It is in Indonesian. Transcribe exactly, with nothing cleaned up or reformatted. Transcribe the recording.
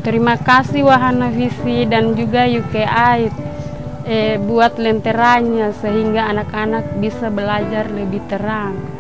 Terima kasih Wahana Visi dan juga U K A I D eh, buat lenteranya sehingga anak-anak bisa belajar lebih terang.